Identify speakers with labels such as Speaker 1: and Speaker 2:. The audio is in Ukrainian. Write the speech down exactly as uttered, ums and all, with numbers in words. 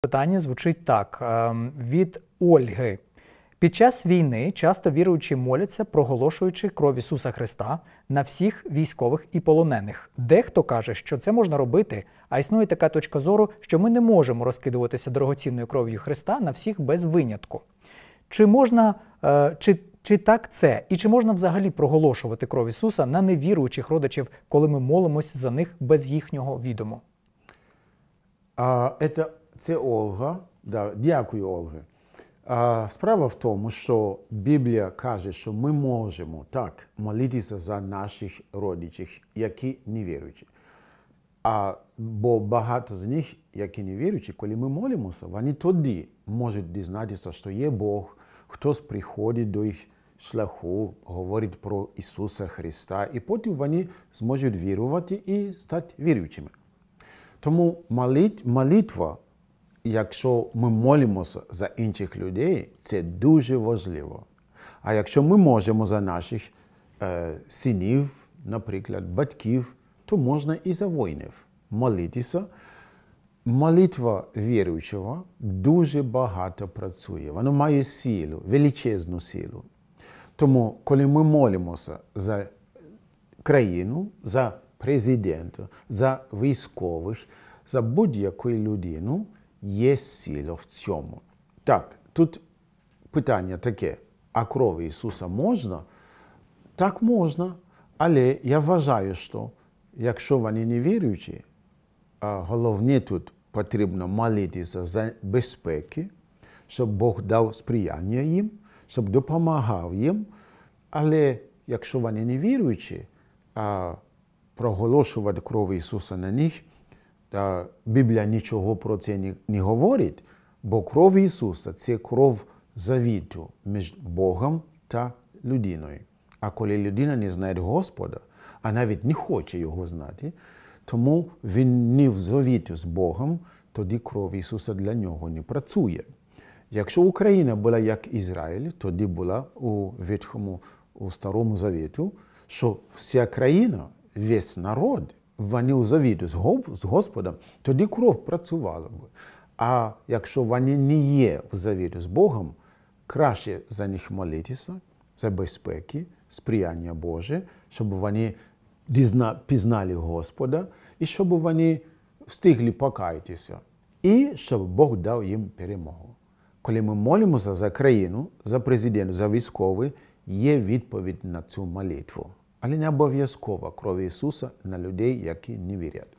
Speaker 1: питання звучить так. Від Ольги. Під час війни часто віруючі моляться, проголошуючи кров Ісуса Христа на всіх військових і полонених. Дехто каже, що це можна робити, а існує така точка зору, що ми не можемо розкидуватися дорогоцінною кров'ю Христа на всіх без винятку. Чи можна, чи, чи так це? І чи можна взагалі проголошувати кров Ісуса на невіруючих родичів, коли ми молимось за них без їхнього відому?
Speaker 2: А, це, це Ольга. Да, дякую, Ольга. А, справа в тому, що Біблія каже, що ми можемо так молитися за наших родичів, які не віруючі. А, бо багато з них, які не віруючі, коли ми молимося, вони тоді можуть дізнатися, що є Бог, хтось приходить до їх шляху, говорить про Ісуса Христа, і потім вони зможуть вірувати і стати віруючими. Тому молит, молитва, якщо ми молимося за інших людей, це дуже важливо. А якщо ми можемо за наших е, синів, наприклад, батьків, то можна і за воїнів молитися. Молитва віруючого дуже багато працює. Вона має силу, величезну силу. Тому, коли ми молимося за країну, за президента, за військових, за будь-яку людину, є сила в цьому. Так, тут питання таке, а кров Ісуса можна? Так можна, але я вважаю, що якщо вони не віруючі, головне тут потрібно молитися за безпеки, щоб Бог дав сприяння їм, щоб допомагав їм. Але якщо вони не віруючі, а проголошувати кров Ісуса на них, та Біблія нічого про це не, не говорить, бо кров Ісуса – це кров завіту між Богом та людиною. А коли людина не знає Господа, а навіть не хоче Його знати, тому він не в завіті з Богом, тоді кров Ісуса для нього не працює. Якщо Україна була як Ізраїль, тоді була у Ветхому, у Старому Завіту, що вся країна, весь народ, вони у завіті з Господом, тоді кров працювала б. А якщо вони не є в завіті з Богом, краще за них молитися, за безпеки, сприяння Боже, щоб вони пізнали Господа і щоб вони встигли покаятися. І щоб Бог дав їм перемогу. Коли ми молимося за країну, за президента, за військових, є відповідь на цю молитву. Але не обов'язково кров Ісуса на людей, які не вірять.